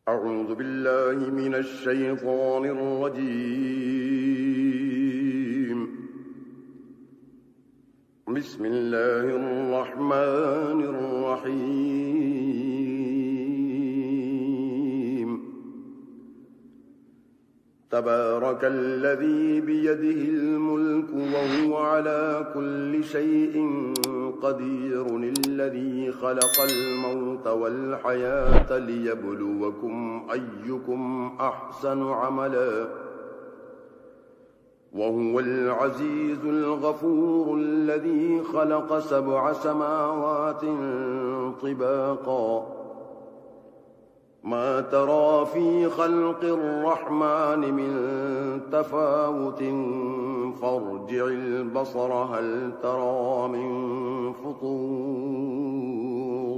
أعوذ بالله من الشيطان الرجيم. بسم الله الرحمن الرحيم. تبارك الذي بيده الملك وهو على كل شيء قدير، الذي خلق الموت والحياة ليبلوكم أيكم أحسن عملا، وهو العزيز الغفور، الذي خلق 7 سماوات طباقا، ما ترى في خلق الرحمن من تفاوت، فارجع البصر هل ترى من فطور،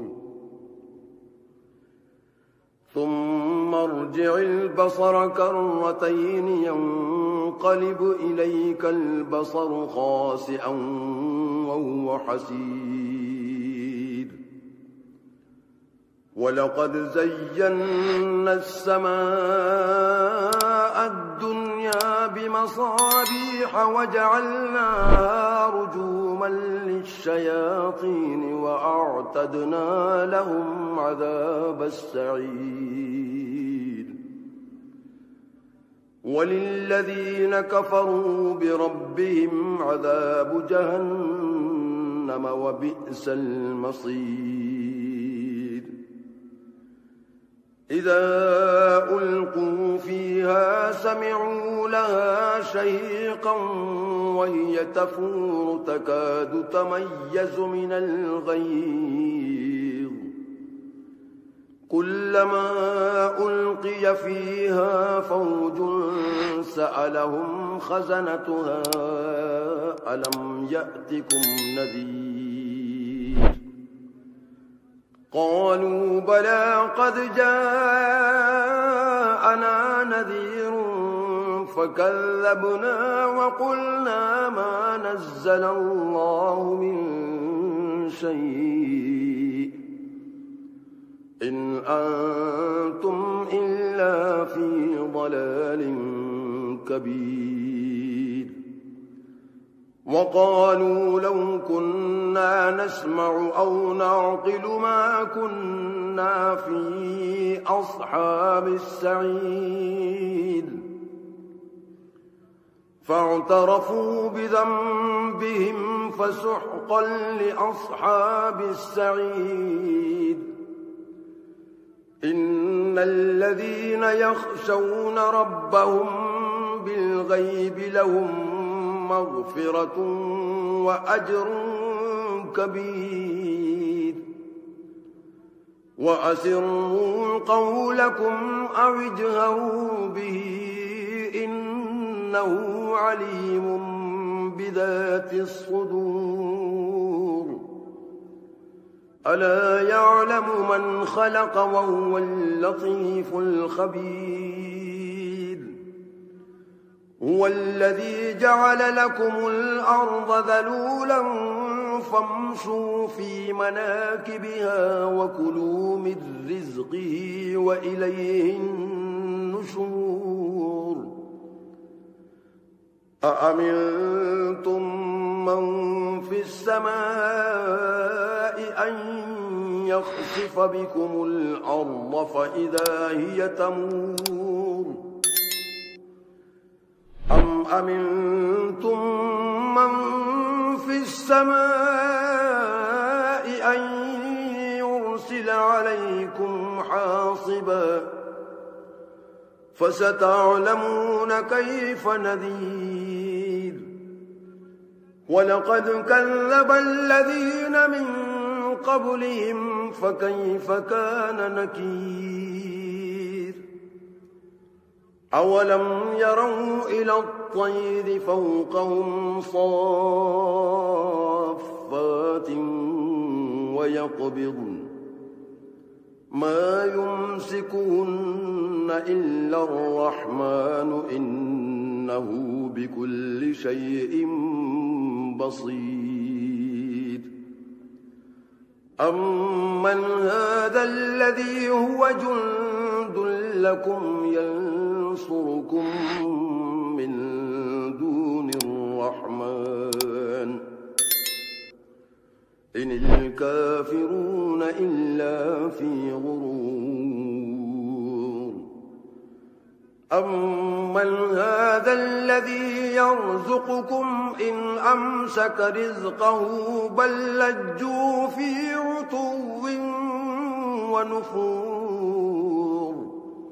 ثم ارجع البصر كرتين ينقلب إليك البصر خاسئا وهو حسير. ولقد زينا السماء الدنيا بمصابيح وجعلناها رجوما للشياطين وأعتدنا لهم عذاب السعير. وللذين كفروا بربهم عذاب جهنم وبئس المصير. إذا ألقوا فيها سمعوا لها شهيقا وهي تفور تكاد تميز من الغيظ، كلما ألقي فيها فوج سألهم خزنتها ألم يأتكم نذير؟ قالوا بلى قد جاءنا نذير فكذبنا وقلنا ما نزل الله من شيء إن أنتم إلا في ضلال كبير. وقالوا لو كنا نسمع أو نعقل ما كنا في أصحاب السعير. فاعترفوا بذنبهم فسحقا لأصحاب السعير. إن الذين يخشون ربهم بالغيب لهم مغفرة وأجر كبير. وأسروا قولكم أو اجهروا به إنه عليم بذات الصدور. ألا يعلم من خلق وهو اللطيف الخبير. هو الذي جعل لكم الأرض ذلولا فامشوا في مناكبها وكلوا من رزقه وإليه النشور. أأمنتم من في السماء أن يخسف بكم الأرض فإذا هي تمور، أم أمنتم من في السماء أن يرسل عليكم حاصبا فستعلمون كيف نذير. ولقد كذب الذين من قبلهم فكيف كان نكير. أولم يروا إلى الطير فوقهم صافات ويقبضن ما يمسكهن إلا الرحمن إنه بكل شيء بصير. أمن هذا الذي هو جند لكم ينصركم من دون الرحمن إن الكافرون إلا في غرور أمن هذا الذي يرزقكم إن أمسك رزقه بل لجوا في عتو ونفور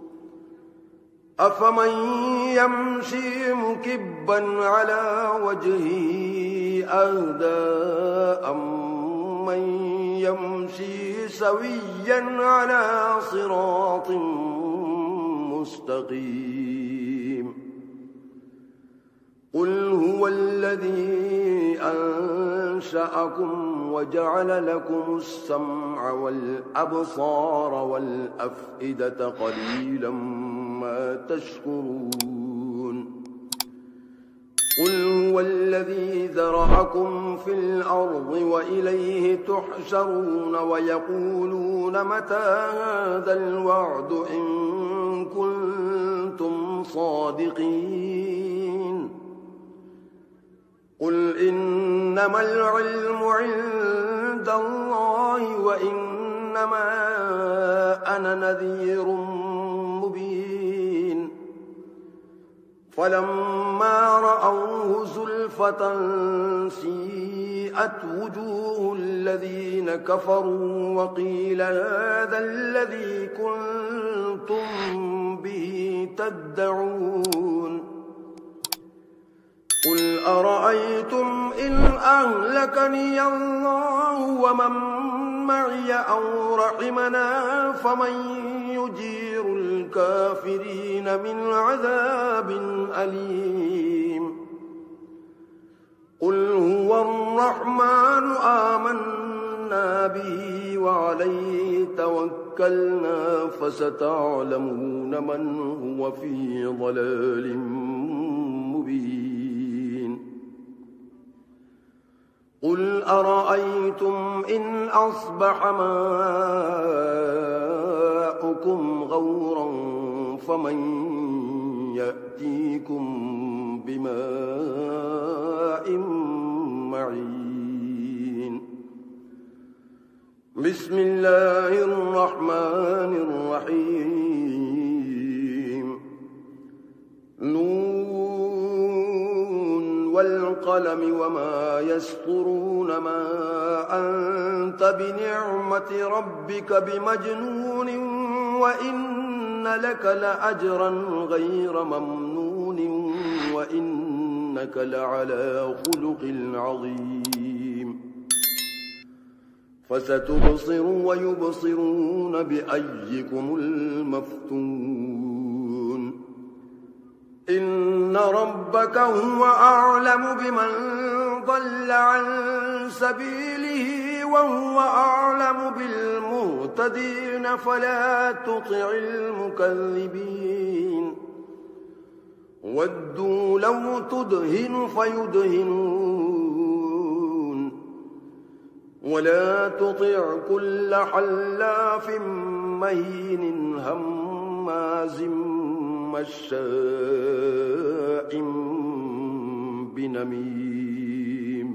أفمن يمشي مكبا على وجهه أهدى أمن يمشي سويا على صراط مستقيم قل هو الذي أنشأكم وجعل لكم السمع والأبصار والأفئدة قليلا ما تشكرون قل هو الذي ذرأكم في الأرض وإليه تحشرون ويقولون متى هذا الوعد إن كنتم صادقين قل إنما العلم عند الله وإنما أنا نذير مبين فلما رأوه زلفة سيئت وجوه الذين كفروا وقيل هذا الذي كنتم به تدعون قل أرأيتم إن أهلكني الله ومن معي أو رحمنا فمن يجير الكافرين من عذاب أليم قل هو الرحمن آمنا به وعليه توكلنا فستعلمون من هو في ضلال مبين قل أرأيتم إن أصبح ماؤكم غورا فمن يأتيكم بماء معين بسم الله الرحمن الرحيم والقلم وما يسطرون ما أنت بنعمة ربك بمجنون وإن لك لأجرا غير ممنون وإنك لعلى خلق عظيم فستبصر ويبصرون بأيكم المفتون إن ربك هو أعلم بمن ضل عن سبيله وهو أعلم بالمهتدين فلا تطع المكذبين ودوا لو تدهن فيدهنون ولا تطع كل حلاف مهين هماز مشاء بنميم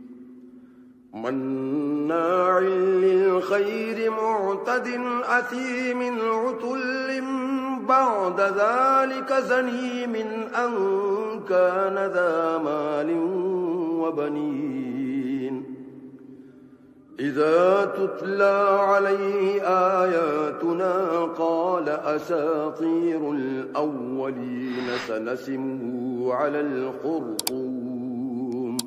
مناع للخير معتد أثيم عتل بعد ذلك زنيم أن كان ذا مال وبنين إذا تتلى عليه آياتنا قال أساطير الأولين سنسمه على الخرطوم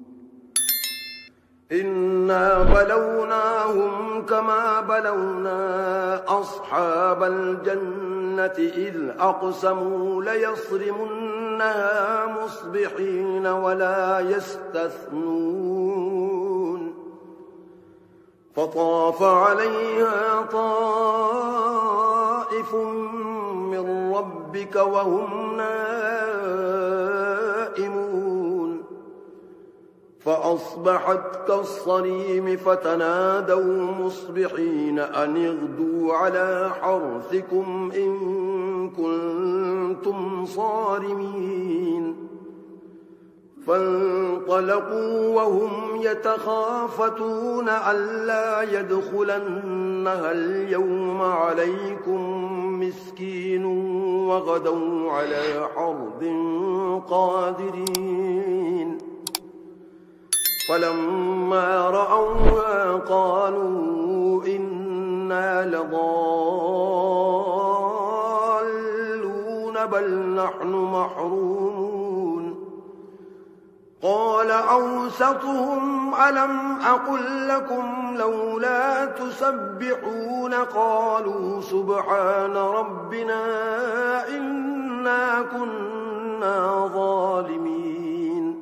إنا بلوناهم كما بلونا أصحاب الجنة إذ أقسموا ليصرمنها مصبحين ولا يستثنون فطاف عليها طائف من ربك وهم نائمون فأصبحت كالصريم فتنادوا مصبحين أن اغدوا على حرثكم إن كنتم صارمين فانطلقوا وهم يتخافتون ألا يدخلنها اليوم عليكم مسكين وغدوا على حرد قادرين فلما رأوها قالوا إنا لضالون بل نحن محرومون قال أوسطهم ألم أقل لكم لولا تسبحون قالوا سبحان ربنا إنا كنا ظالمين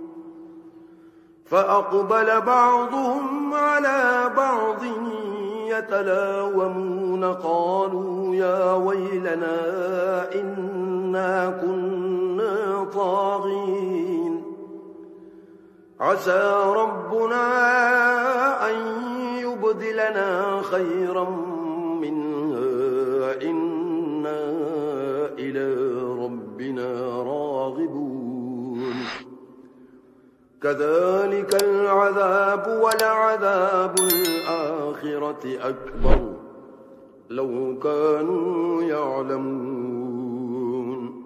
فأقبل بعضهم على بعض يتلاومون قالوا يا ويلنا إنا كنا طاغين عسى ربنا أن يبدلنا خيرا منها إنا إلى ربنا راغبون كذلك العذاب ولعذاب الآخرة أكبر لو كانوا يعلمون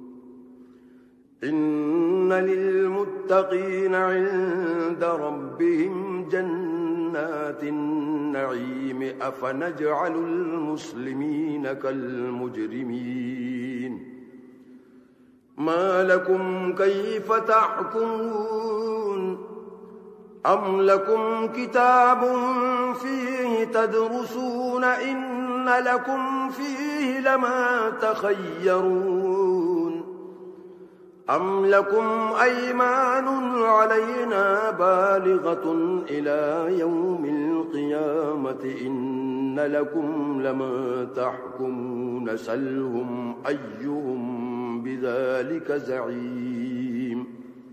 إن للمتقين عند ربهم جنات النعيم أفنجعل المسلمين كالمجرمين ما لكم كيف تحكمون أم لكم كتاب فيه تدرسون إن لكم فيه لما تخيرون أم لكم أيمان علينا بالغة إلى يوم القيامة إن لكم لما تحكمون سلهم أيهم بذلك زعيم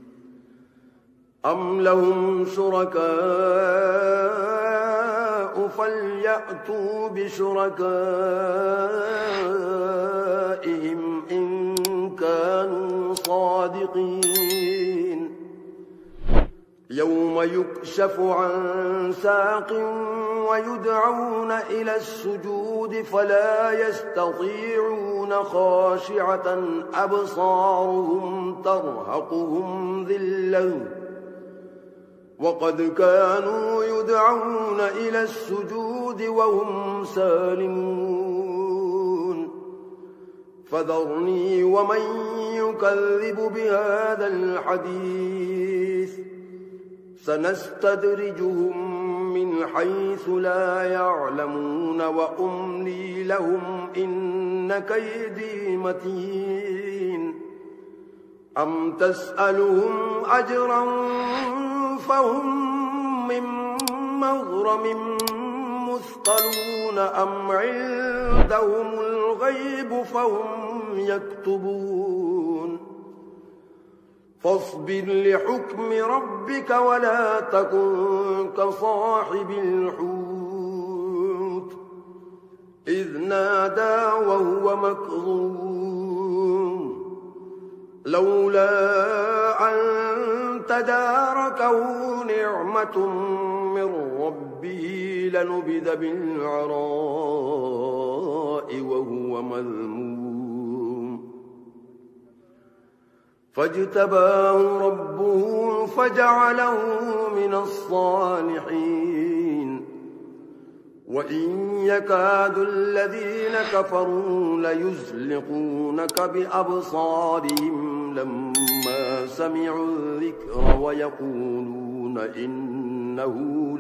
أم لهم شركاء فليأتوا بشركائهم إن كانوا صادقين يوم يكشف عن ساق ويدعون إلى السجود فلا يستطيعون خاشعة أبصارهم ترهقهم ذلة وقد كانوا يدعون إلى السجود وهم سالمون فذرني ومن يكذب بهذا الحديث سنستدرجهم من حيث لا يعلمون وأملي لهم إن كيدي متين أم تسألهم أجرا فهم من مغرم مثقلون أم عندهم الغيب فهم يكتبون فاصبر لحكم ربك ولا تكن كصاحب الحوت إذ نادى وهو مكظوم لولا أن تداركه نعمة من ربه لنبذ بالعراء وهو مذموم فاجتباه ربه فجعله من الصالحين وإن يكاد الذين كفروا ليزلقونك بأبصارهم لما سمعوا الذكر ويقولون إنه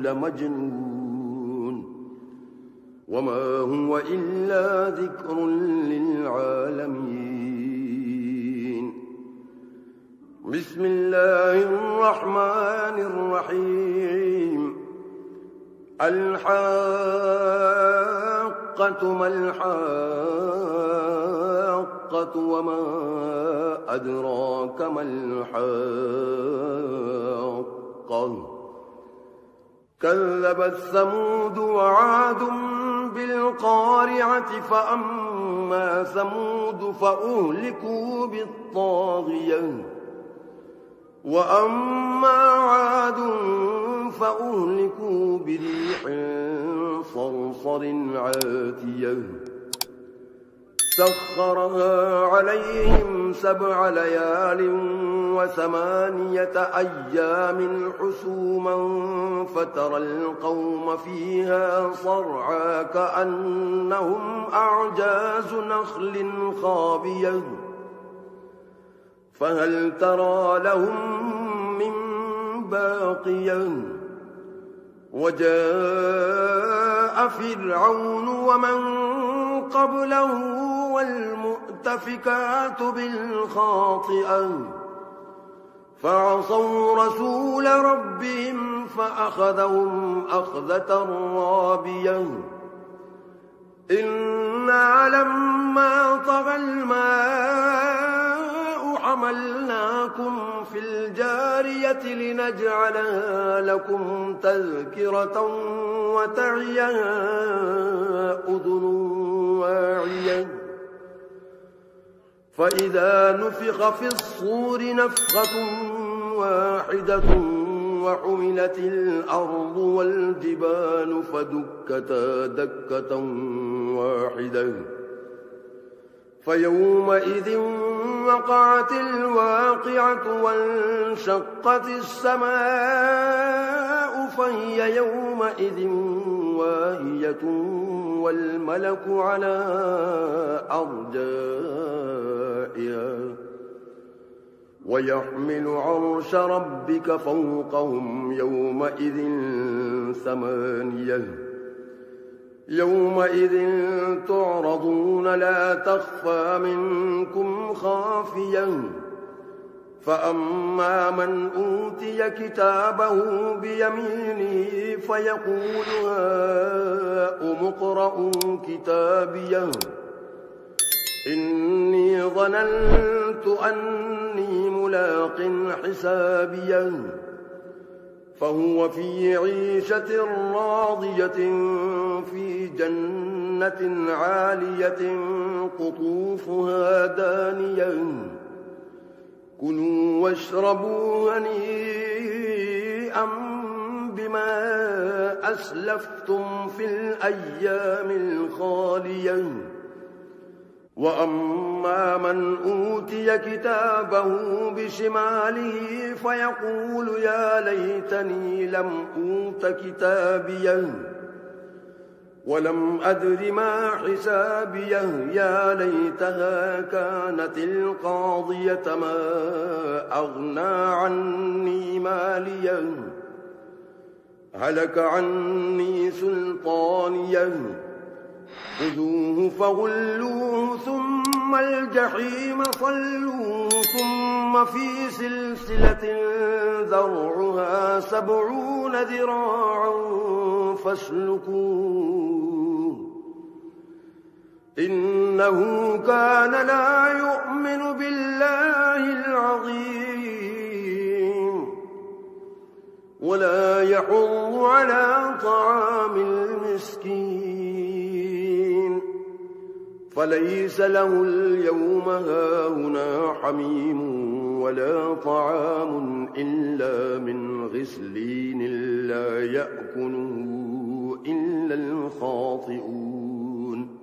لمجنون وما هو إلا ذكر للعالمين بسم الله الرحمن الرحيم الحاقة ما الحاقة وما أدراك ما الحاقة الحاقة كذبت ثمود وعاد بالقارعة فأما ثمود فأهلكوا بالطاغية وأما عاد فأهلكوا بريح صرصر عاتية سخرها عليهم 7 ليال و8 أيام حسوما فترى القوم فيها صرعى كأنهم أعجاز نخل خاوية فهل ترى لهم من باقية وجاء فرعون ومن قبله والمؤتفكات بالخاطئة فعصوا رسول ربهم فأخذهم أخذة رابية إنا لما طغى الماء حملناكم في الجارية لنجعلها لكم تذكرة وتعيها أذن واعية فإذا نفخ في الصور نفخة واحدة وحملت الأرض والجبال فدكتا دكة واحدة فيومئذ وقعت الواقعة وانشقت السماء فهي يومئذ واهية والملك على أرجائها ويحمل عرش ربك فوقهم يومئذ 8 يومئذ تعرضون لا تخفى منكم خافية فأما من أوتي كتابه بيمينه فيقول هاؤم اقرءوا كتابيه إني ظننت أني ملاق حسابيه فهو في عيشة راضية في جنة عالية قطوفها دانية كلوا واشربوا هنيئا بما أسلفتم في الأيام الخالية وأما من أوتي كتابه بشماله فيقول يا ليتني لم أوت كتابيه ولم أدر ما حسابيه يا ليتها كانت القاضية ما أغنى عني ماليه هلك عني سلطانيه خذوه فغلوه ثم الجحيم صلوه ثم في سلسلة ذرعها 70 ذراعا فاسلكوه إنه كان لا يؤمن بالله العظيم ولا يحض على طعام المسكين فليس له اليوم هاهنا حميم ولا طعام إلا من غسلين لا يأكله إلا الخاطئون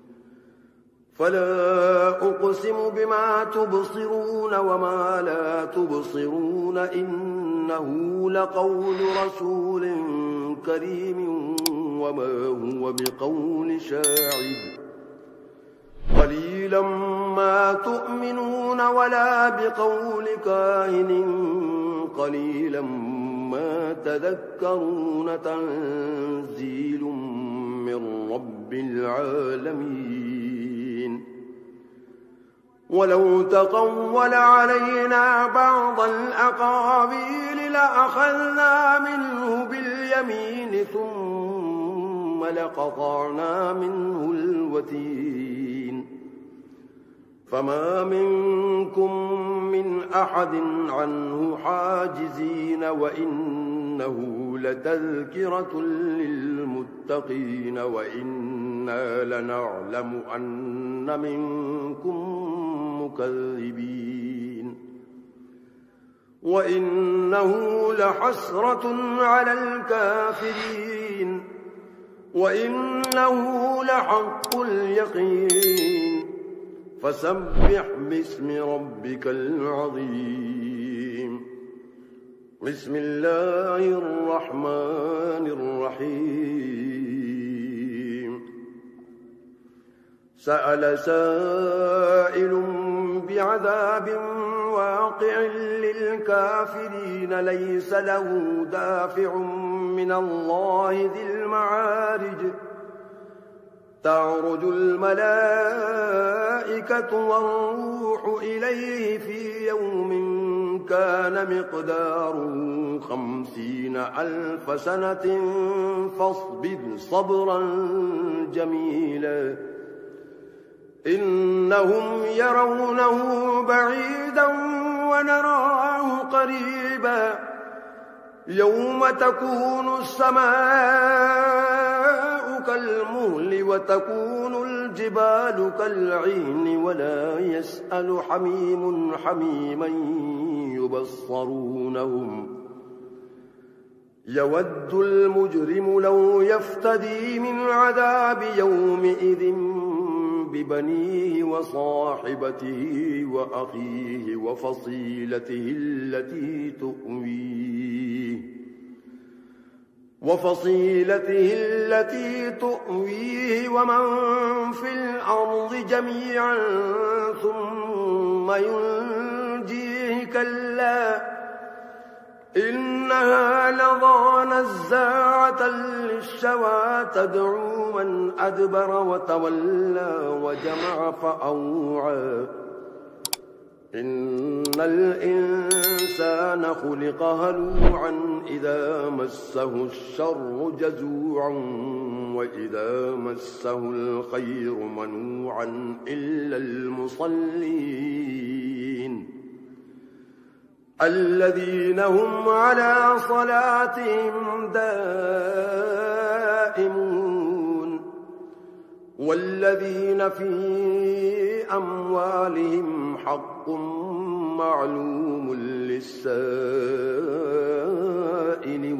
فلا أقسم بما تبصرون وما لا تبصرون إنه لقول رسول كريم وما هو بقول شاعر قليلا ما تؤمنون ولا بقول كاهن قليلا ما تذكرون تنزيل من رب العالمين ولو تقول علينا بعض الأقاويل لأخذنا منه باليمين ثم لقطعنا منه الوتين فما منكم من أحد عنه حاجزين وإنه لتذكرة للمتقين وإنا لنعلم أن منكم مكذبين وإنه لحسرة على الكافرين وإنه لحق اليقين فسبح باسم ربك العظيم بسم الله الرحمن الرحيم سأل سائل بعذاب واقع للكافرين ليس له دافع من الله ذي المعارج تعرج الملائكة والروح إليه في يوم كان مقداره 50,000 سنة فاصبر صبرا جميلا إنهم يرونه بعيدا ونراه قريبا يوم تكون السماء كالمهل وتكون الجبال كالعهن ولا يسأل حميم حميما يبصرونهم يود المجرم لو يفتدي من عذاب يومئذ ببنيه وصاحبته وأخيه وفصيلته التي تؤويه ومن في الأرض جميعا ثم ينجيه كلا إنها لظى نزاعة للشوى تدعو من أدبر وتولى وجمع فأوعى إن الإنسان خلق هلوعا إذا مسه الشر جزوعا وإذا مسه الخير منوعا إلا المصلين الذين هم على صلاتهم دائمون والذين في أموالهم حق معلوم للسائل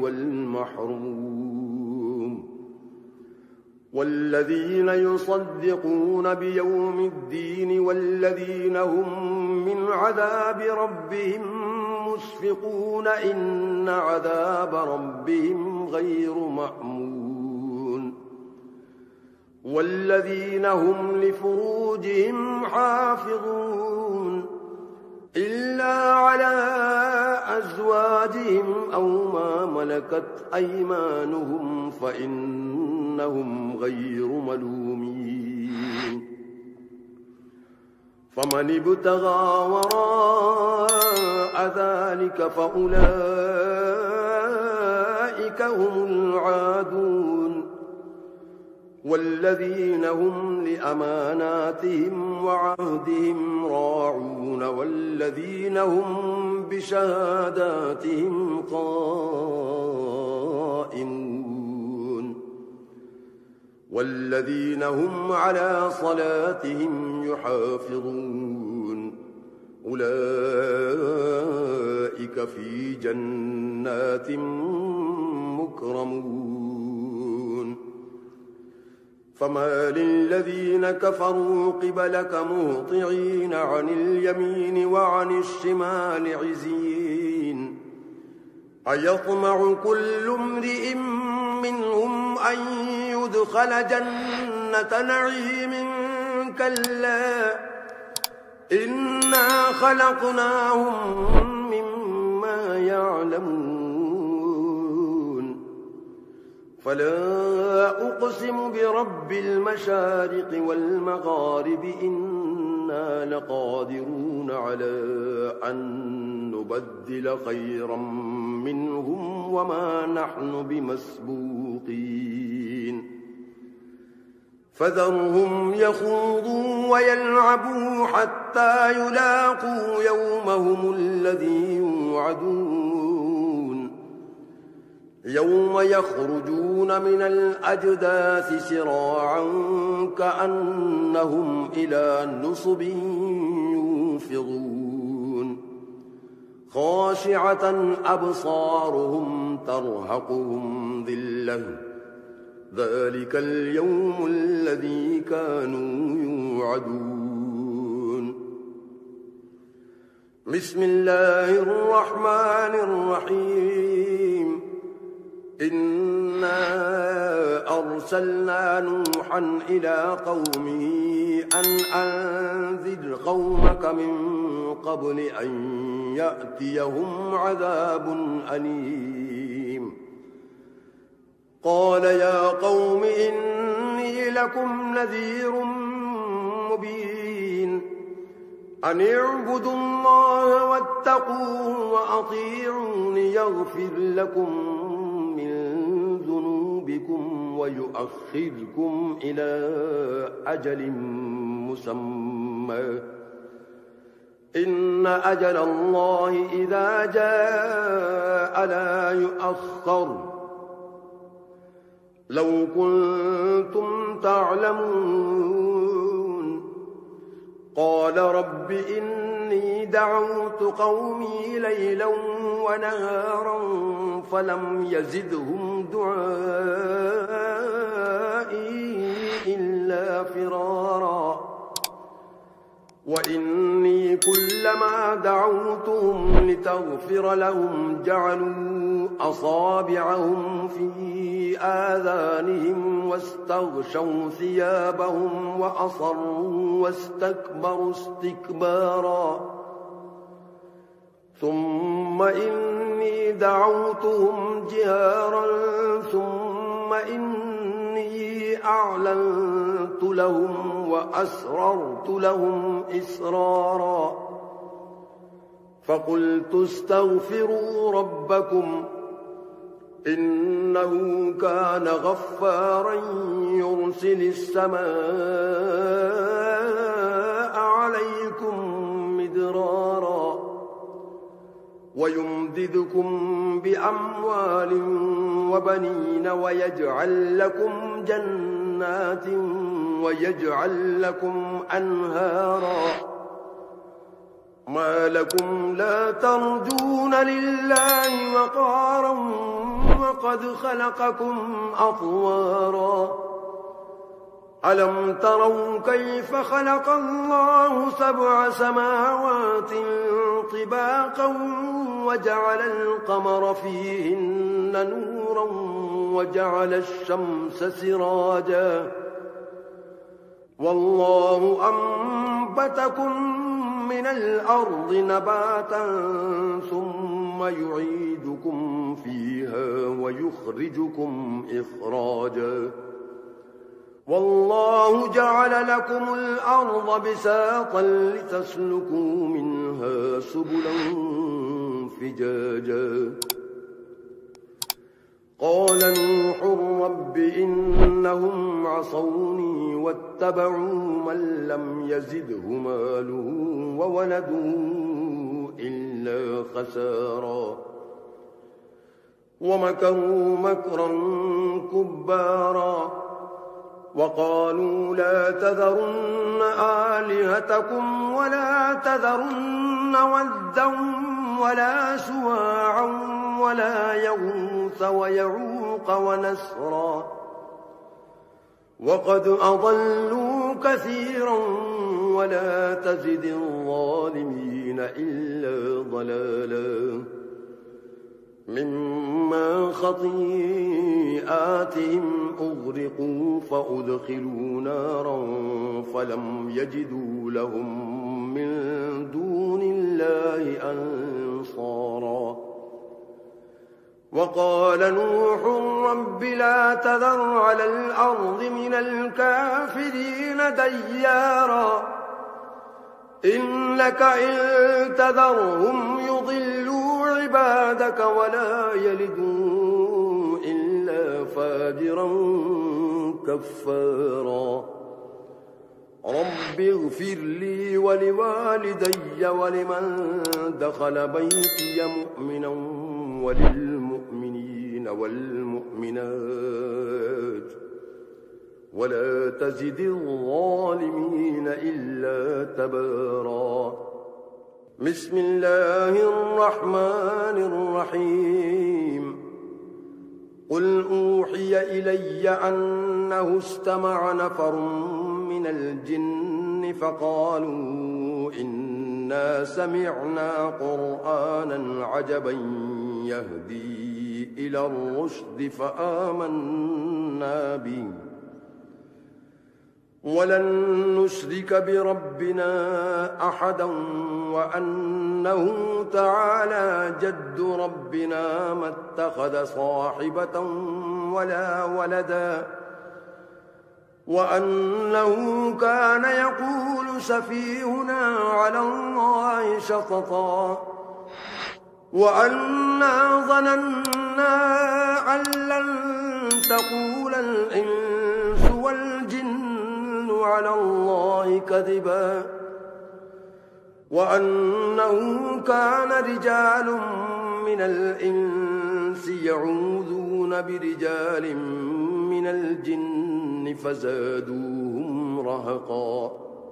والمحروم والذين يصدقون بيوم الدين والذين هم من عذاب ربهم مشفقون إن عذاب ربهم غير مأمون والذين هم لفروجهم حافظون إلا على أزواجهم أو ما ملكت أيمانهم فإنهم غير ملومين فمن ابتغى وراء ذلك فأولئك هم العادون والذين هم لأماناتهم وعهدهم راعون والذين هم بشهاداتهم قائمون والذين هم على صلاتهم يحافظون أولئك في جنات مكرمون فما للذين كفروا قبلك مهطعين عن اليمين وعن الشمال عزين أيطمع كل امرئ منهم أن يدخل جنة نعيم كلا إنا خلقناهم مما يعلمون فلا أقسم برب المشارق والمغارب إنا لقادرون على أن نبدل خيرا منهم وما نحن بمسبوقين فذرهم يخوضوا ويلعبوا حتى يلاقوا يومهم الذي يوعدون يوم يخرجون من الأجداث سراعا كأنهم إلى نصب يوفضون خاشعة أبصارهم ترهقهم ذلة ذلك اليوم الذي كانوا يوعدون بسم الله الرحمن الرحيم إنا أرسلنا نوحا إلى قومه أن أنذر قومك من قبل أن يأتيهم عذاب أليم قال يا قوم إني لكم نذير مبين أن اعبدوا الله واتقوه وأطيعون يغفر لكم من ذنوبكم ويؤخركم إلى أجل مسمى إن أجل الله إذا جاء لا يؤخر لو كنتم تعلمون قال رب إني دعوت قومي ليلا ونهارا فلم يزدهم دعائي إلا فرارا وإني كلما دعوتهم لتغفر لهم جعلوا أصابعهم في آذانهم واستغشوا ثيابهم وأصروا واستكبروا استكبارا ثم إني دعوتهم جهارا ثم إني أعلنت لهم وأسررت لهم إسرارا فقلت استغفروا ربكم إنه كان غفارا يرسل السماء عليكم مدرارا ويمددكم بأموال وبنين ويجعل لكم جنات ويجعل لكم أنهارا ما لكم لا ترجون لله وقارا وقد خلقكم أطوارا ألم تروا كيف خلق الله 7 سماوات طباقا وجعل القمر فيهن نورا وجعل الشمس سراجا والله أنبتكم من الأرض نباتا ثم يعيدكم فيها ويخرجكم إخراجا والله جعل لكم الأرض بساطا لتسلكوا منها سبلا فجاجا قال نوح رب إنهم عصوني واتبعوا من لم يزده ماله وولده إلا خسارا ومكروا مكرا كبارا وقالوا لا تذرن آلهتكم ولا تذرن ودا ولا سواعا ولا يغوث ويعوق ونسرا وقد أضلوا كثيرا ولا تزد الظالمين إلا ضلالا مما خطيئاتهم أغرقوا فأدخلوا نارا فلم يجدوا لهم من دون الله أنصارا وقال نوح رب لا تذر على الأرض من الكافرين ديارا إنك إن تذرهم يضلوا عبادك ولا يلدوا إلا فاجرا كفارا رب اغفر لي ولوالدي ولمن دخل بيتي مؤمنا وللمؤمنين والمؤمنات ولا تزد الظالمين إلا تبارا بسم الله الرحمن الرحيم قل أوحي إلي أنه استمع نفر من الجن فقالوا إنا سمعنا قرآنا عجبا يهدي إلى الرشد فآمنا به ولن نشرك بربنا أحدا وأنه تعالى جد ربنا ما اتخذ صاحبة ولا ولدا وأنه كان يقول سفيهنا على الله شططا وأنا ظننا أن لن تقول الإنس والجن على الله كذبا وأنه كان رجال من الإنس يعوذون برجال من الجن فزادوهم رهقا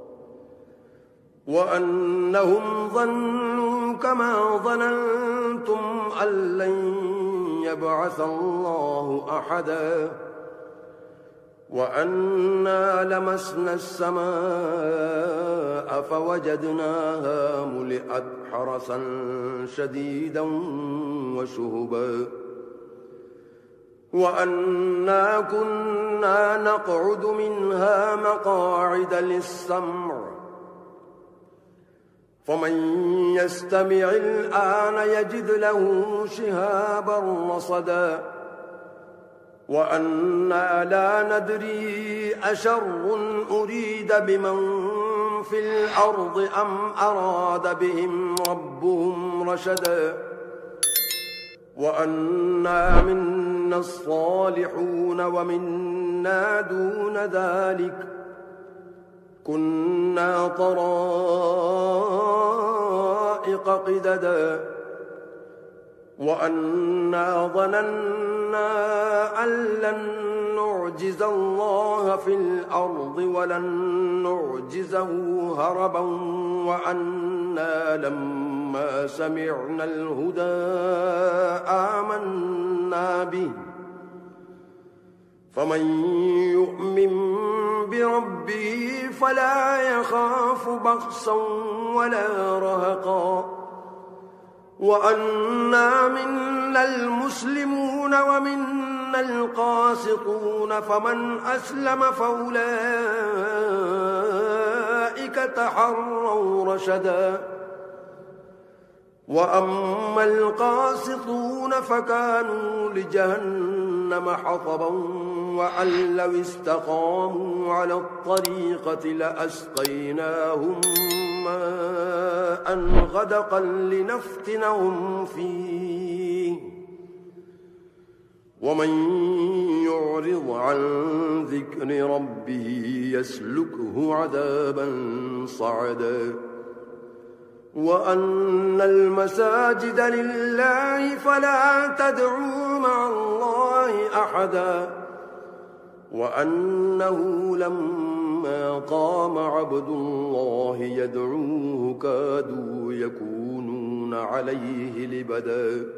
وأنهم ظنوا كما ظننتم أن لن يبعث الله أحدا وأنا لمسنا السماء فوجدناها ملئت حرسا شديدا وشهبا وأنا كنا نقعد منها مقاعد للسمع فمن يستمع الآن يجد له شهابا رصدا وأنا لا ندري أشر أريد بمن في الأرض أم أراد بهم ربهم رشدا وأنا منا الصالحون ومنا دون ذلك كنا طرائق قددا وأنا ظننا أن لن نعجز الله في الأرض ولن نعجزه هربا وأنا لما سمعنا الهدى آمنا به فمن يؤمن بربه فلا يخاف بخسا ولا رهقا وأنا منا المسلمون ومنا القاسطون فمن أسلم فأولئك تحروا رشدا وأما القاسطون فكانوا لجهنم حطبا وأن لو استقاموا على الطريقة لأسقيناهم ماء غدقا لنفتنهم فيه ومن يعرض عن ذكر ربه يسلكه عذابا صعدا وأن المساجد لله فلا تدعوا مع الله أحدا وأنه لما قام عبد الله يدعوه كادوا يكونون عليه لبدا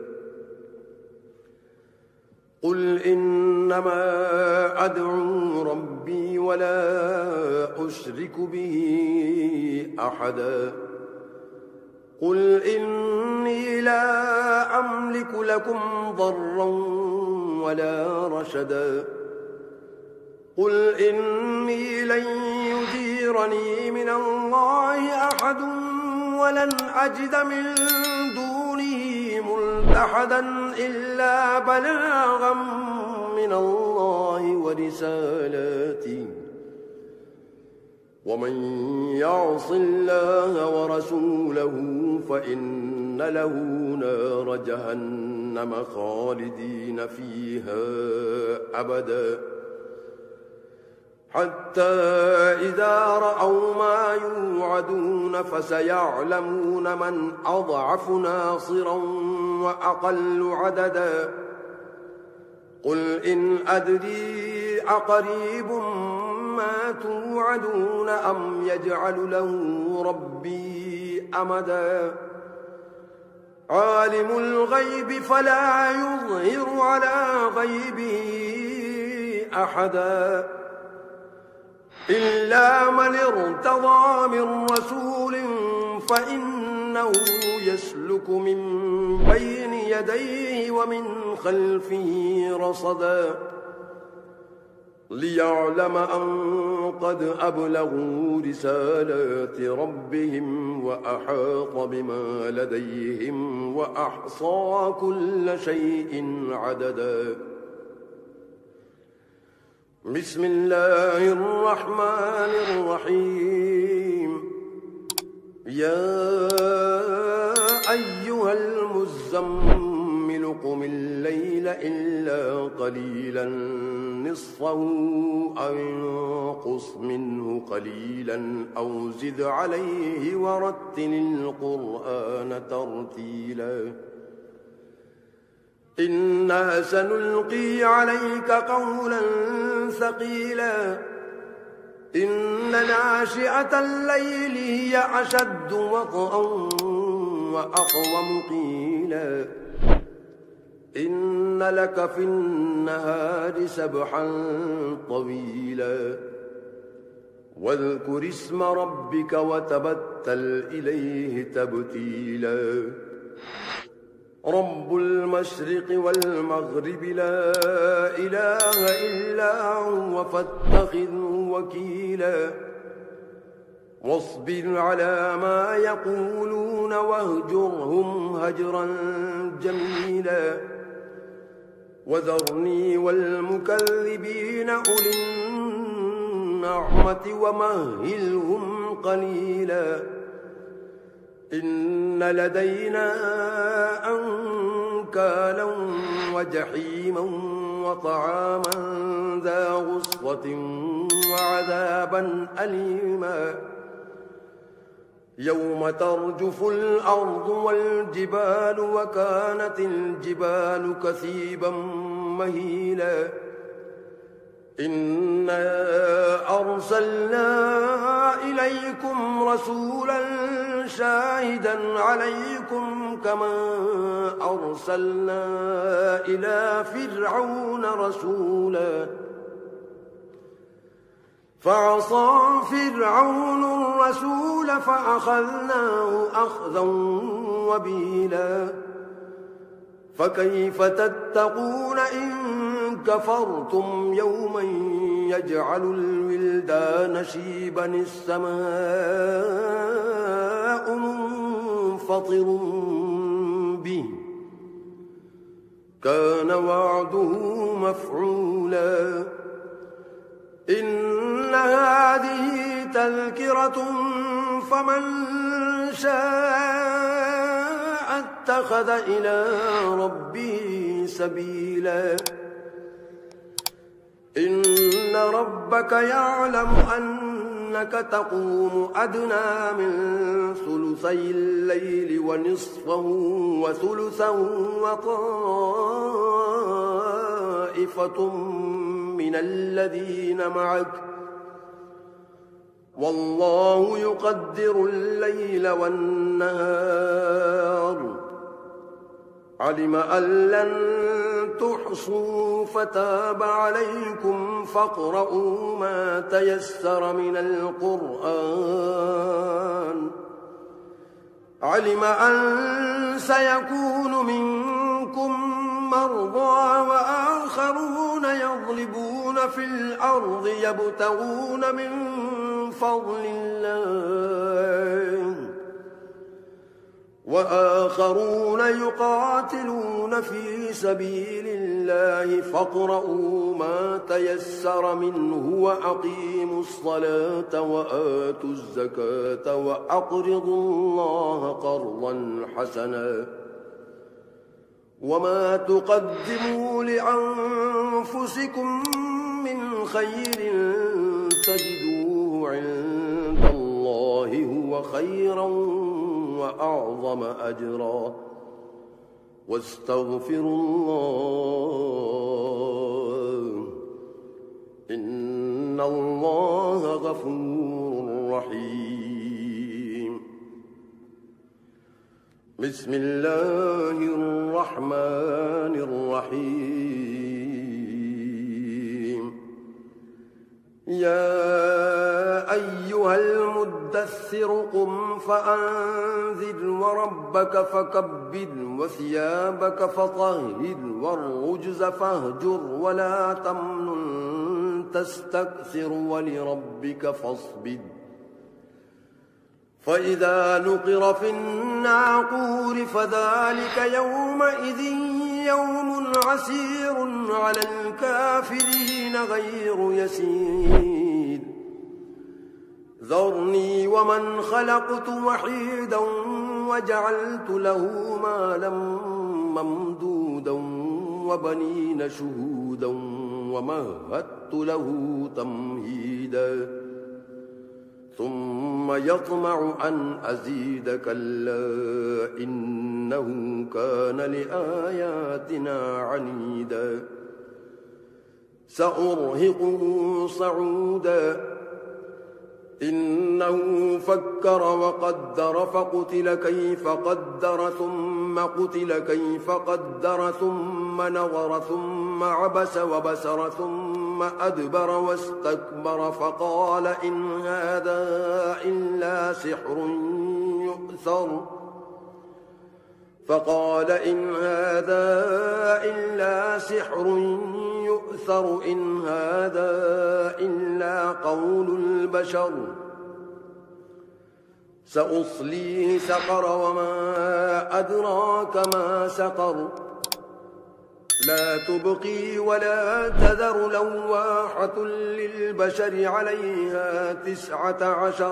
قل إنما أدعو ربي ولا أشرك به أحدا قل إني لا أملك لكم ضرا ولا رشدا قل إني لن يجيرني من الله أحد ولن أجد من دونه ملتحدا إلا بلاغا من الله ورسالاته ومن يعص الله ورسوله فإن له نار جهنم خالدين فيها أبدا حتى إذا رأوا ما يوعدون فسيعلمون من أضعف ناصرا وأقل عددا قل إن أدري أقريب ما توعدون أم يجعل له ربي أمدا عالم الغيب فلا يظهر على غيبه أحدا إلا من ارتضى من رسول فإنه يسلك من بين يديه ومن خلفه رصدا ليعلم أن قد أبلغوا رسالات ربهم وأحاط بما لديهم وأحصى كل شيء عددا بسم الله الرحمن الرحيم يا أيها المزمل قم الليل إلا قليلا نصفه أو انقص منه قليلا أو زد عليه ورتل القرآن ترتيلا إنا سنلقي عليك قولا ثقيلا إن ناشئة الليل هي أشد وطئا وأقوم قيلا إن لك في النهار سبحا طويلا واذكر اسم ربك وتبتل إليه تبتيلا رب المشرق والمغرب لا إله إلا هو فاتخذه وكيلا واصبر على ما يقولون واهجرهم هجرا جميلا وذرني والمكذبين أولي النعمة ومهلهم قليلا إن لدينا أنكالا وجحيما وطعاما ذا غصة وعذابا أليما يوم ترجف الأرض والجبال وكانت الجبال كثيبا مهيلا إنا أرسلنا إليكم رسولا شاهدا عليكم كما أرسلنا إلى فرعون رسولا فعصى فرعون الرسول فأخذناه أخذا وبيلا فكيف تتقون إن كفرتم يوما يجعل الولدان شيبا السماء منفطر به كان وعده مفعولا إن هذه تذكرة فمن شاء اتخذ إلى ربه سبيلا إن ربك يعلم أنك تقوم أدنى من ثلثي الليل ونصفه وثلثه وطائفة من الذين معك والله يقدر الليل والنهار علم أن لن تحصوا فتاب عليكم فاقرؤوا ما تيسر من القرآن علم أن سيكون منكم مرضى وآخرون يضربون في الأرض يبتغون من فضل الله وآخرون يقاتلون في سبيل الله فاقرؤوا ما تيسر منه وأقيموا الصلاة وآتوا الزكاة وأقرضوا الله قرضا حسنا وما تقدموا لأنفسكم من خير تجدوه عند الله هو خيرا وأعظم أجرا واستغفروا الله إن الله غفور رحيم. بسم الله الرحمن الرحيم. يا أيها المدثر قم فأنذر وربك فكبر وثيابك فطهر والرجز فاهجر ولا تمنن تستكثر ولربك فاصبر. فإذا نقر في الناقور فذلك يومئذ يوم عسير على الكافرين غير يسير. ذرني ومن خلقت وحيدا وجعلت له مالا ممدودا وبنين شهودا ومهدت له تمهيدا ثم يطمع أن أزيد كلا إنه كان لآياتنا عنيدا سأرهقه صعودا إنه فكر وقدر فقتل كيف قدر ثم قتل كيف قدر ثم نظر ثم عبس وبسر ثم أدبر واستكبر فقال إن هذا إلا سحر يؤثر إن هذا إلا قول البشر سأصليه سقر وما أدراك ما سقر لا تبقي ولا تذر لواحة للبشر عليها 19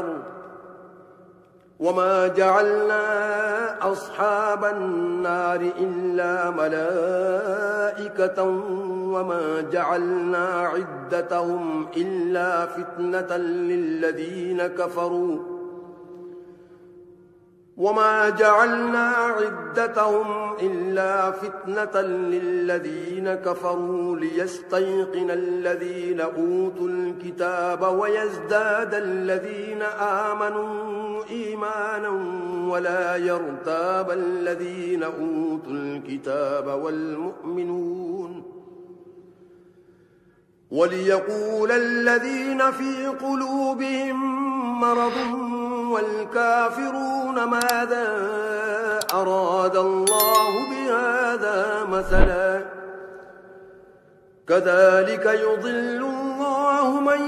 وما جعلنا أصحاب النار إلا ملائكة وما جعلنا عدتهم إلا فتنة للذين كفروا ليستيقن الذين أوتوا الكتاب ويزداد الذين آمنوا إيمانا ولا يرتاب الذين أوتوا الكتاب والمؤمنون وليقول الذين في قلوبهم مرض والكافرون ماذا أراد الله بهذا مثلا كذلك يضل الله من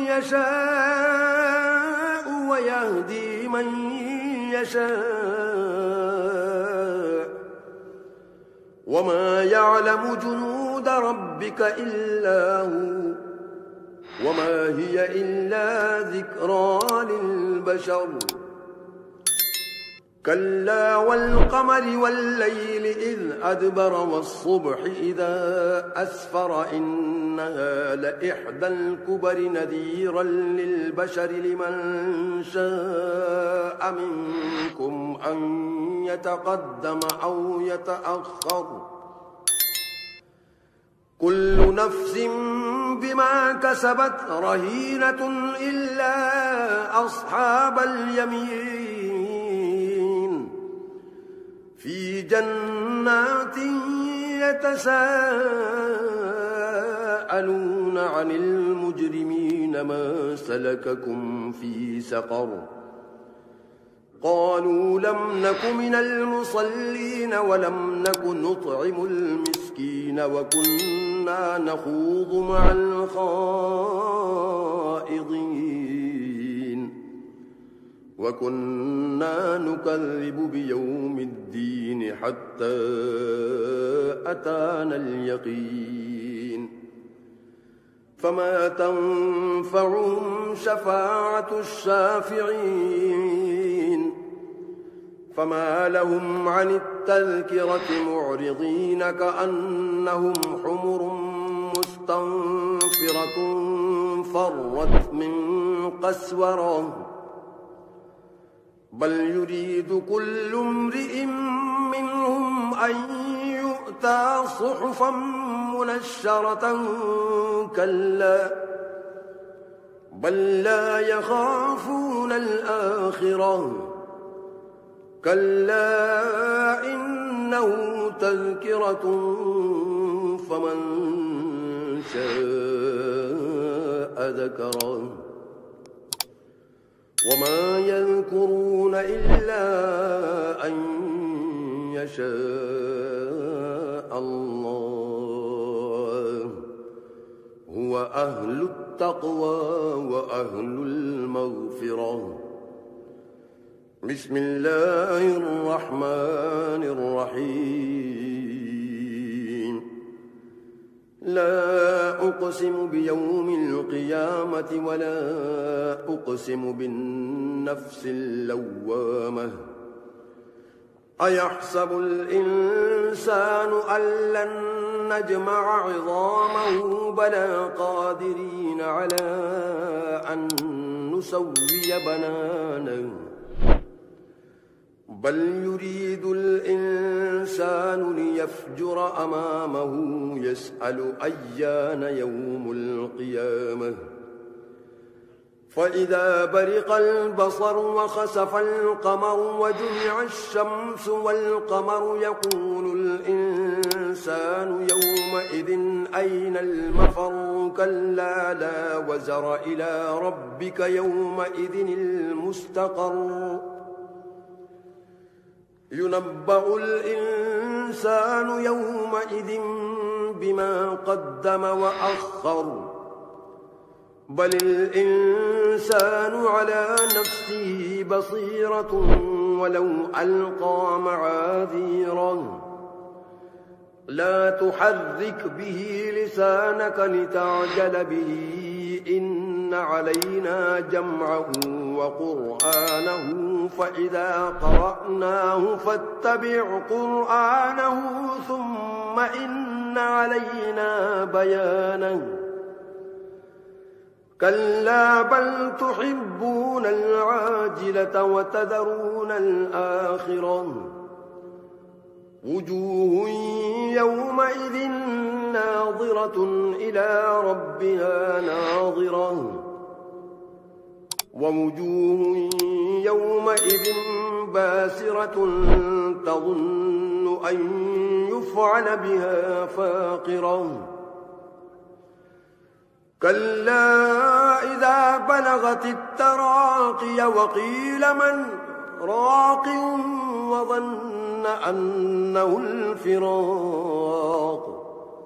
يشاء ويهدي من يشاء وما يعلم جنود ربك إلا هو وما هي إلا ذكرى للبشر كلا والقمر والليل إذ أدبر والصبح إذا أسفر إنها لإحدى الكبر نذيرا للبشر لمن شاء منكم أن يتقدم أو يتأخر كل نفس بما كسبت رهينة إلا أصحاب اليمين في جنات يتساءلون عن المجرمين ما سلككم في سقر قالوا لم نك من المصلين ولم نك نطعم المسكين وكنا نخوض مع الخائضين وكنا نكذب بيوم الدين حتى أتانا اليقين فما تنفعهم شفاعة الشافعين فما لهم عن التذكرة معرضين كأنهم حمر مستنفرة فرت من قسورة بل يريد كل امرئ منهم أن يؤتى صحفا منشرة كلا بل لا يخافون الآخرة كلا إنه تذكرة فمن شاء ذكره وما يذكرون إلا أن يشاء الله هو أهل التقوى وأهل المغفرة. بسم الله الرحمن الرحيم. لا أقسم بيوم القيامة ولا أقسم بالنفس اللوامة أيحسب الإنسان أن لن نجمع عظامه بلى قادرين على أن نسوي بنانه بل يريد الإنسان ليفجر أمامه يسأل أيان يوم القيامة فإذا برق البصر وخسف القمر وجمع الشمس والقمر يقول الإنسان يومئذ أين المفر كلا لا وزر إلى ربك يومئذ المستقر ينبأ الإنسان يومئذ بما قدم وأخر بل الإنسان على نفسه بصيرة ولو ألقى معاذيره لا تحرك به لسانك لتعجل به إن علينا جمعه وقرآنه فإذا قرأناه فاتبع قرآنه ثم إن علينا بيانه كلا بل تحبون العاجلة وتذرون الآخرة وجوه يومئذ ناظرة إلى ربها ناظرة ووجوه يومئذ باسرة تظن أن يفعل بها فاقرة كلا إذا بلغت التراقي وقيل من راق وظن أنه الفراق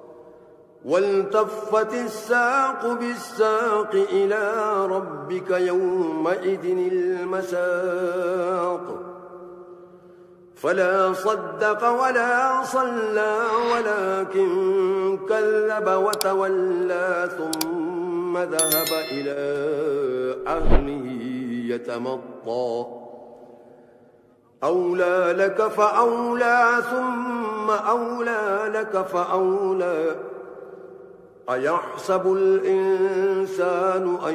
والتفت الساق بالساق إلى ربك يومئذ المساق فلا صدق ولا صلى ولكن كذب وتولى ثم ذهب إلى أهله يتمطى أولى لك فأولى ثم أولى لك فأولى أيحسب الإنسان أن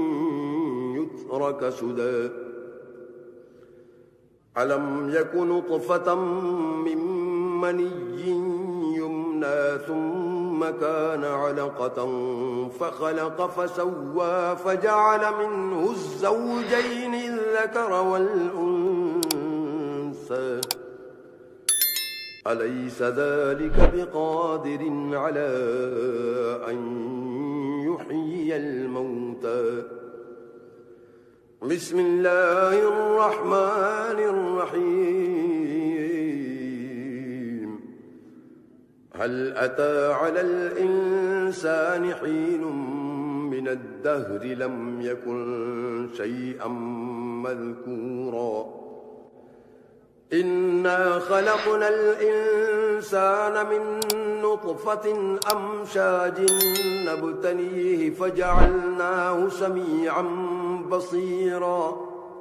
يترك سدى ألم يك نطفة من مني يمنى ثم كان علقة فخلق فسوى فجعل منه الزوجين الذكر والأنثى أليس ذلك بقادر على أن يحيي الموتى بسم الله الرحمن الرحيم هل أتى على الإنسان حين من الدهر لم يكن شيئا مذكورا إنا خلقنا الإنسان من نطفة أمشاج نبتليه فجعلناه سميعا بصيرا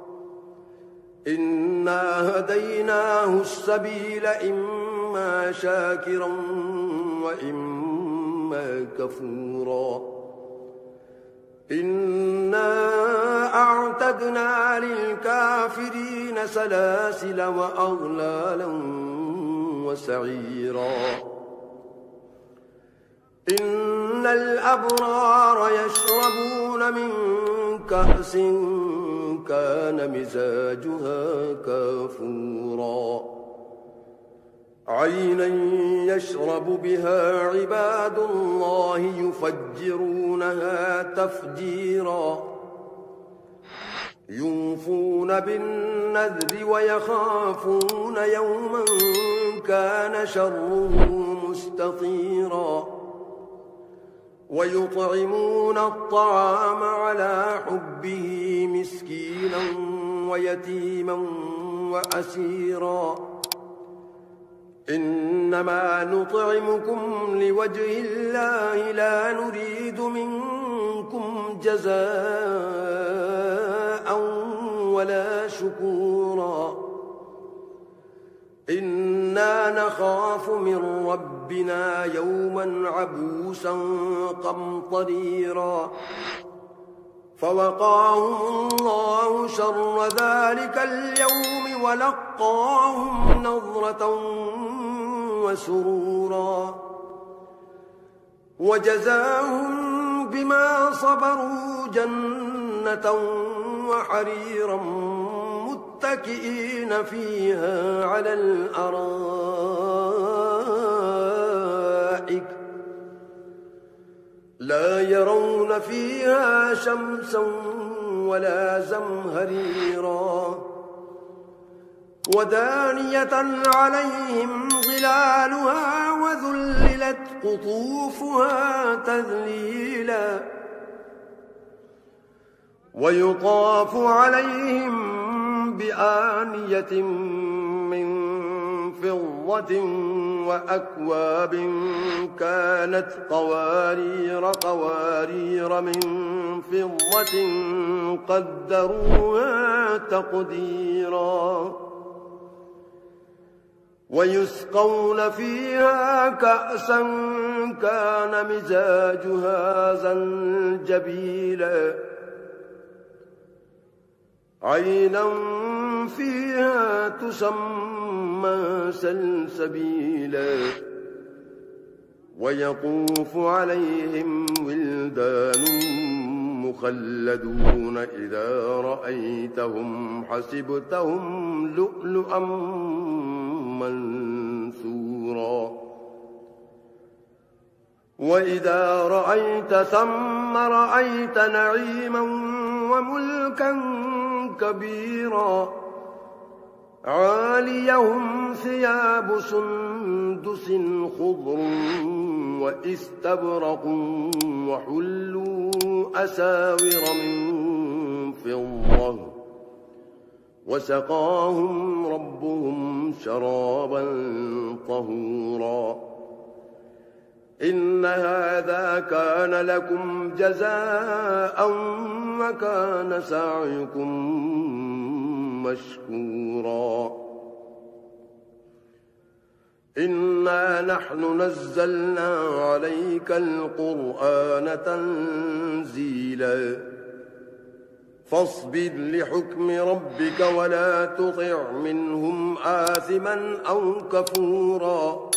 إنا هديناه السبيل إما شاكرا وإما كفورا إنا أعتدنا للكافرين سلاسل وأغلالا وسعيرا إن الأبرار يشربون من كأس كان مزاجها كافورا عينا يشرب بها عباد الله يفجرونها تفجيرا يوفون بالنذر ويخافون يوما كان شره مستطيرا ويطعمون الطعام على حبه مسكينا ويتيما وأسيرا إنما نطعمكم لوجه الله لا نريد منكم جزاء ولا شكورا إنا نخاف من ربنا يوما عبوسا قمطريرا فوقاهم الله شر ذلك اليوم ولقاهم نظرة وسرورا وجزاهم بما صبروا جنة وحريرا متكئين فيها على الأرائك لا يرون فيها شمسا ولا زمهريرا ودانية عليهم ظلالها وذللت قطوفها تذليلا ويطاف عليهم بآنية من فضة وأكواب كانت قوارير من فضة قدروها تقديرا ويسقون فيها كأسا كان مزاجها زنجبيلا عينا فيها تسمى سلسبيلا ويطوف عليهم ولدان مخلدون إذا رأيتهم حسبتهم لؤلؤا منثورا وإذا رأيت ثم رأيت نعيما وملكا كبيرا عاليهم ثياب سندس خضر واستبرق وحلوا أساور من فضة وسقاهم ربهم شرابا طهورا إن هذا كان لكم جزاء وكان سعيكم مشكورا إنا نحن نزلنا عليك القرآن تنزيلا فاصبر لحكم ربك ولا تطع منهم آثما أو كفورا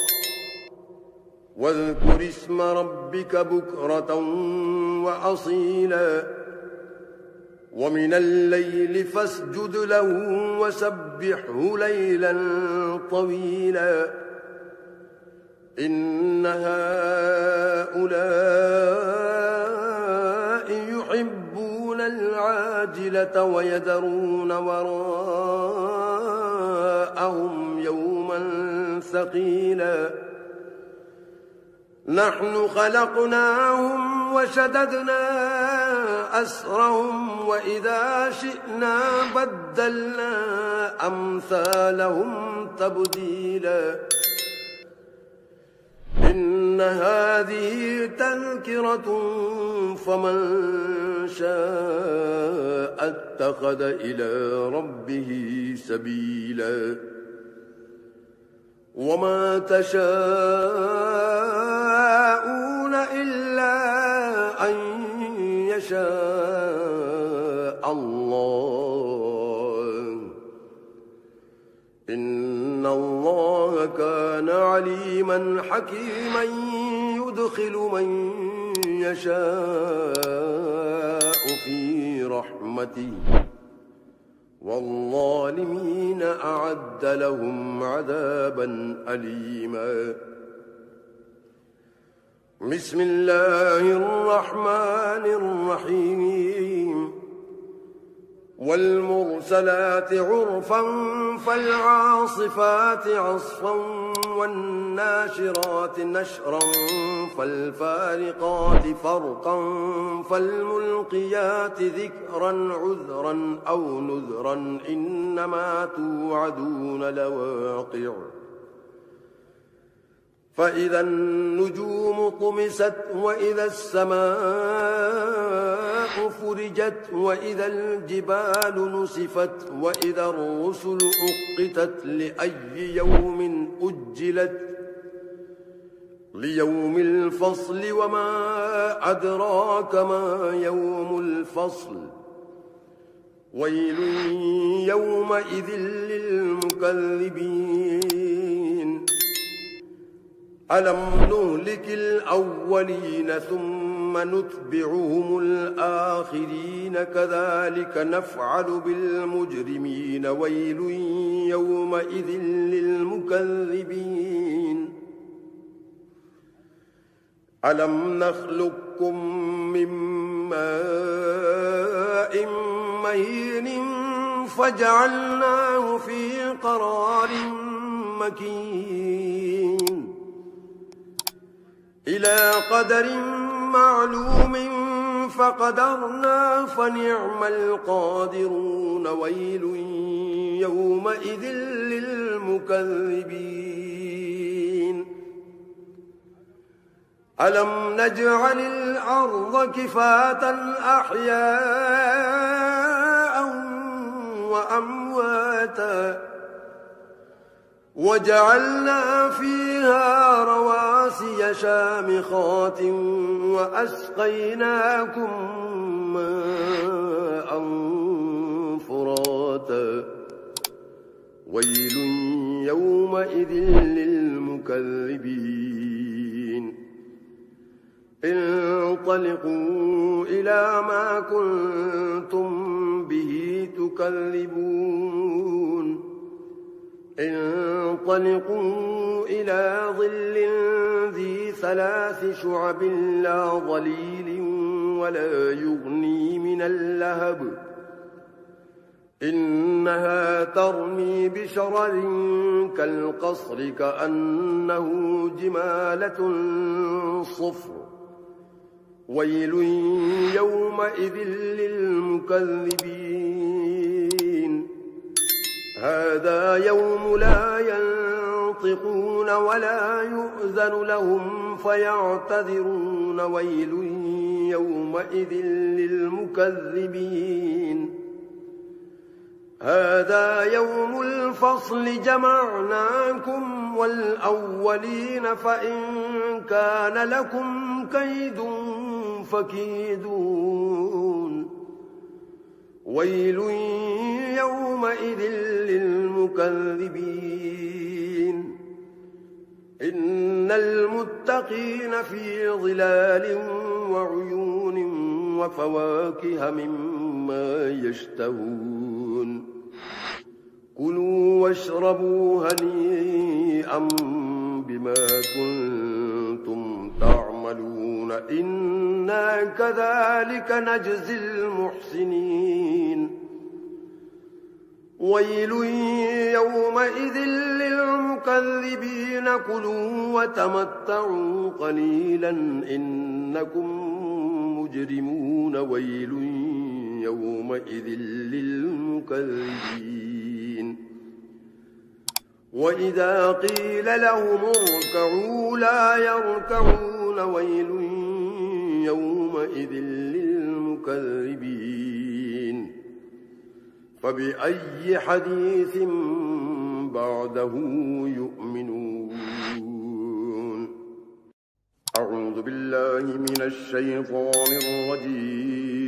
واذكر اسم ربك بكرة وأصيلا ومن الليل فاسجد له وسبحه ليلا طويلا إن هؤلاء يحبون العاجلة ويذرون وراءهم يوما ثقيلا نحن خلقناهم وشددنا أسرهم وإذا شئنا بدلنا أمثالهم تبديلا إن هذه تذكرة فمن شاء اتخذ إلى ربه سبيلا وما تشاءون إلا أن يشاء الله إن الله كان عليما حكيما يدخل من يشاء في رحمته والظالمين أعد لهم عذابا أليما بسم الله الرحمن الرحيم والمرسلات عرفا فالعاصفات عصفا والناشرات نشرا فالفارقات فرقا فالملقيات ذكرا عذرا أو نذرا إنما توعدون لواقع فإذا النجوم طمست وإذا السماء فرجت وإذا الجبال نسفت وإذا الرسل أقتت لأي يوم أجلت ليوم الفصل وما أدراك ما يوم الفصل ويل يومئذ للمكذبين ألم نهلك الأولين ثم نتبعهم الآخرين كذلك نفعل بالمجرمين ويل يومئذ للمكذبين ألم نخلقكم من ماء مهين فجعلناه في قرار مكين إلى قدر معلوم فقدرنا فنعم القادرون ويل يومئذ للمكذبين ألم نجعل الأرض كفاة أحياء وأمواتا وجعلنا فيها رواسي شامخات وأسقيناكم ماء فراتا ويل يومئذ للمكذبين انطلقوا إلى ما كنتم به تكذبون انطلقوا إلى ظل ذي 3 شعب لا ظليل ولا يغني من اللهب إنها ترمي بشرر كالقصر كأنه جمالة صفر ويل يومئذ للمكذبين هذا يوم لا ينطقون ولا يؤذن لهم فيعتذرون ويل يومئذ للمكذبين هذا يوم الفصل جمعناكم والأولين فإن كان لكم كيد فكيدون ويل يومئذ للمكذبين إن المتقين في ظلال وعيون وفواكه مما يشتهون كلوا واشربوا هنيئا بما كنتم تعملون إنا كذلك نجزي المحسنين ويل يومئذ للمكذبين كلوا وتمتعوا قليلا إنكم مجرمون ويل يومئذ للمكذبين وإذا قيل لهم اركعوا لا يركعون ويل يومئذ للمكذبين فبأي حديث بعده يؤمنون أعوذ بالله من الشيطان الرجيم